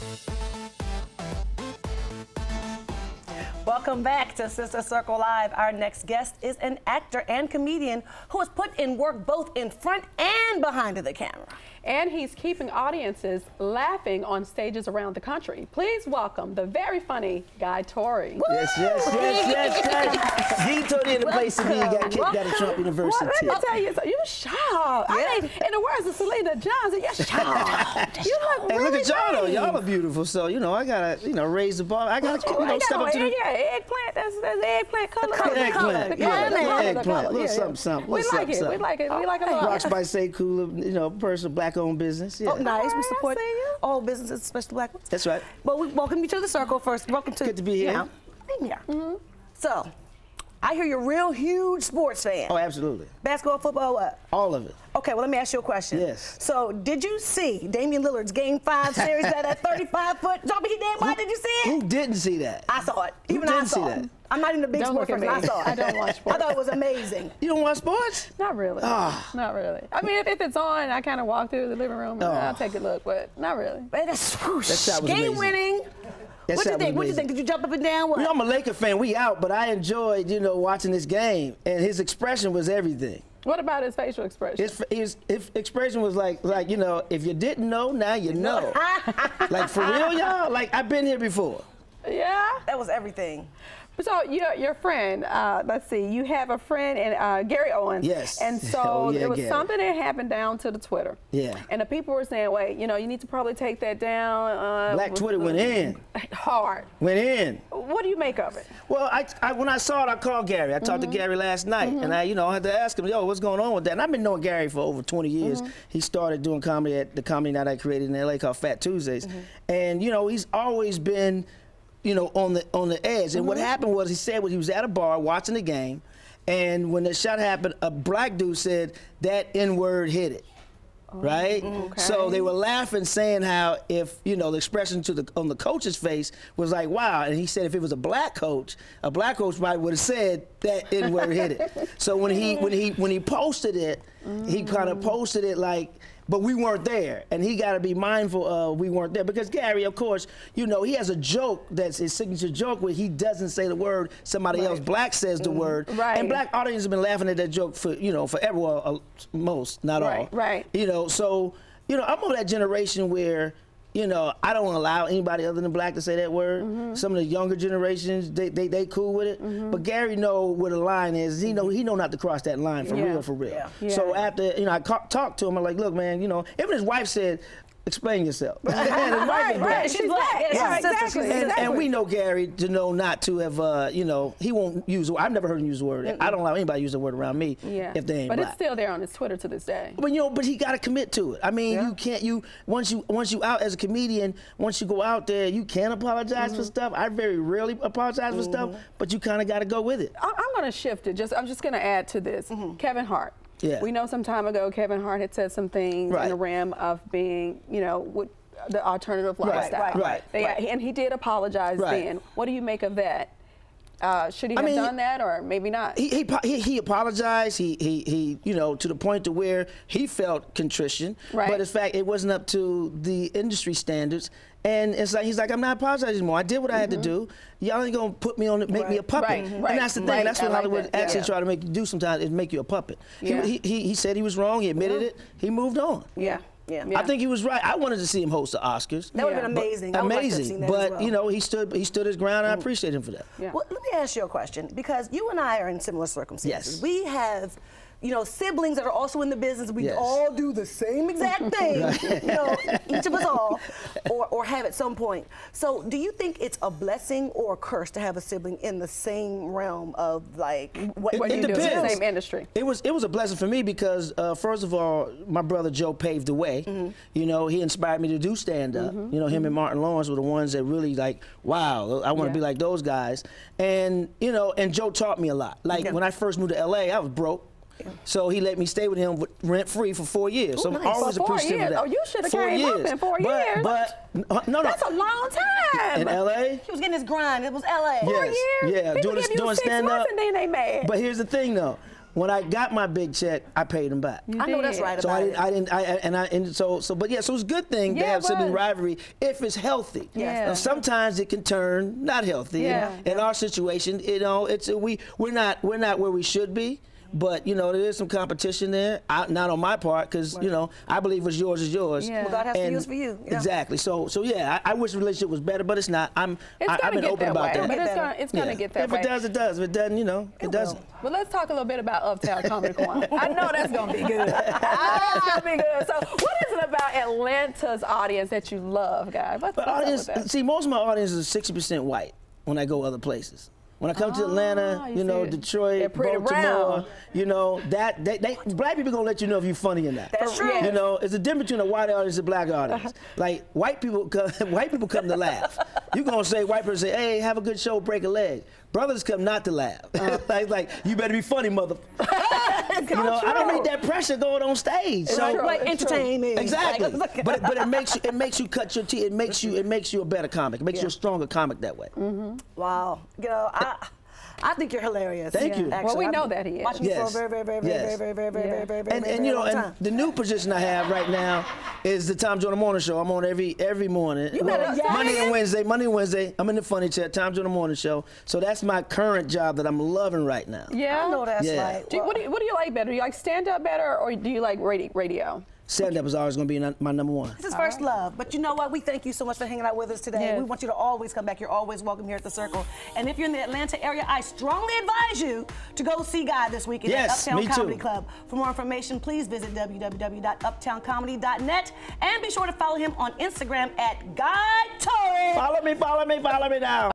Welcome back to Sister Circle Live. Our next guest is an actor and comedian who has put in work both in front and behind of the camera. And he's keeping audiences laughing on stages around the country. Please welcome the very funny Guy Torry. Yes. Guy Torry in the place to be. He got kicked out of Trump University. Well, let me tell you something. You sharp. Yeah. I mean, in the words of Selena Johnson, you're sharp. You look hey, really look at y'all though. nice. Y'all are beautiful. So I gotta, raise the bar. I gotta, step up to the. Yeah, eggplant. That's eggplant color. Eggplant. Color. Little something. We like it. We like it. We like it a lot. Rocks by Sekou, personal black-owned business. Yeah. Oh, nice. We I support see you. all businesses, especially black ones. That's right. But we welcome you to the circle first. Welcome to. Good to be here. Yeah. So, I hear you're a real huge sports fan. Oh, absolutely. Basketball, football, what? All of it. Okay, well, let me ask you a question. Yes. So, did you see Damian Lillard's Game 5 series, that 35-foot jumper he did? Why did you see it? Who didn't see that? I saw it. Who Even didn't I saw see it. that? I'm not even a big Don't sports look person. at I me. saw it. I don't watch sports. I thought it was amazing. You don't watch sports? Not really. Not really. I mean, if it's on, I kind of walk through the living room and I'll take a look, but not really. Man, that's shot was game amazing. winning. That What do you shot was think? What do you amazing. think? Did you jump up and down? What? I'm a Laker fan. We out, but I enjoyed, watching this game, and his expression was everything. What about his facial expression? His expression was like, if you didn't know, now you know. Like, for real, y'all? Like, I've been here before. Yeah. That was everything. So your friend, let's see, you have a friend in Gary Owens. Yes. And so Oh, yeah, there was Gary. something that happened down to the Twitter. Yeah. And the people were saying, wait, you need to probably take that down. Black Twitter went in. Hard. Went in. What do you make of it? Well, when I saw it, I called Gary. I talked to Gary last night, and I had to ask him, what's going on with that? And I've been knowing Gary for over 20 years. He started doing comedy at the comedy night I created in LA called Fat Tuesdays. And, he's always been, on the edge. And what happened was he was at a bar watching the game, and when the shot happened, a black dude said, that N-word hit it. Right? Okay. So they were laughing, saying how if, the expression on the coach's face was like, wow. And he said if it was a black coach probably would have said that N-word hit it. So when he posted it, he kind of posted it like, but we weren't there, and he got to be mindful of we weren't there, because Gary, of course, he has a joke that's his signature joke where he doesn't say the word, somebody else black says the word, and black audiences have been laughing at that joke for forever, well, most, not all. Right. So I'm of that generation where I don't allow anybody other than black to say that word. Some of the younger generations, they cool with it. But Gary know where the line is. He know not to cross that line for real. Yeah. So after I talked to him, I'm like, look, man, even his wife said, explain yourself. And his wife is black. She's black. Yeah, Exactly. And we know Gary to know not to have, he won't use. I've never heard him use the word. I don't allow anybody to use the word around me if they ain't but black. it's still there on his Twitter to this day. But he got to commit to it. I mean, you can't. Once you out as a comedian, once you go out there, you can apologize for stuff. I very rarely apologize for stuff, but you kind of got to go with it. I'm going to shift it. I'm just going to add to this. Kevin Hart. Yeah. We know some time ago Kevin Hart had said some things in the realm of being, with the alternative lifestyle. Right. And he did apologize then. What do you make of that? Should he have done that, or maybe not? He apologized. He to the point to where he felt contrition. Right. But in fact, it wasn't up to the industry standards. And it's like he's like, I'm not apologizing anymore. I did what I had to do. Y'all ain't gonna put me on, make me a puppet. And that's the thing. That's what Hollywood actually try to make you do sometimes, is make you a puppet. He said he was wrong. He admitted it. He moved on. Yeah. I think he was right. I wanted to see him host the Oscars. That would have been amazing. I would like to have seen that as well. he stood his ground, and I appreciate him for that. Well, let me ask you a question, because you and I are in similar circumstances. Yes. We have, siblings that are also in the business. We all do the same exact thing. Each of us all, or have at some point. So, do you think it's a blessing or a curse to have a sibling in the same realm of what you do in the same industry? It was a blessing for me because first of all, my brother Joe paved the way. He inspired me to do stand up. Him and Martin Lawrence were the ones that really wow, I want to be like those guys. And and Joe taught me a lot. When I first moved to LA, I was broke. So he let me stay with him rent-free for 4 years. So I'm always appreciative of that. Oh, you should have came up in 4 years. But no. That's a long time. In LA? He was getting his grind. It was LA. 4 years? Yeah, People doing give you 6 stand months up. and then they mad. But here's the thing though. when I got my big check, I paid him back. You I know that's did. right So about but yeah, so it's a good thing to Yeah, have it sibling was. rivalry if it's healthy. Yeah. Now, sometimes it can turn not healthy. Yeah. In our situation, you know, we're not where we should be. But, you know, there is some competition there. Not on my part, because, you know, I believe what's yours is yours. Yeah. What God has to And- use for you. Yeah. Exactly. So yeah, I wish the relationship was better, but it's not. I've been get open that about way, that. but it's gonna get that If way. it does, it does. If it doesn't, you know, it doesn't. Well, let's talk a little bit about Uptown Comedy Corner. I know that's going to be good. I know that's going to be good. So what is it about Atlanta's audience that you love, guys? What's But up audience, with that? see, most of my audience is 60% white when I go other places. When I come to Atlanta, you you know, see, they're Detroit, pretty Baltimore, brown. you know, black people gonna let you know if you're funny or not. That's true. You know, it's a difference between a white audience and a black audience. Like white people come to laugh. You gonna say white person say, hey, have a good show, break a leg. Brothers come not to laugh. like you better be funny, mother. You know, I don't need that pressure going on stage. It's So true. Like entertain me. exactly. Like, but it makes you cut your teeth. It makes you a better comic. It makes you a stronger comic that way. wow. You know, I think you're hilarious. Thank you. Well, we know that he is. Watching you for a Yes. very, very, very, very, Yes. very, very, very, Yeah. very, very, very, And very you know, long and time. the new position I have right now is the Tom Joyner Morning Show. I'm on every morning. You better say Monday it. and Wednesday. Monday and Wednesday. I'm in the funny chair. Tom Joyner Morning Show. So that's my current job that I'm loving right now. Yeah. I know that's Yeah. right. What do you like better? Do you like stand-up better, or do you like radio? Stand up is always going to be my number one. This is first love. But you know what? We thank you so much for hanging out with us today. Yes. We want you to always come back. You're always welcome here at the Circle. And if you're in the Atlanta area, I strongly advise you to go see Guy this weekend at Yes, Uptown me too. Comedy Club. For more information, please visit www.uptowncomedy.net and be sure to follow him on Instagram at Guy Torres. Follow me now.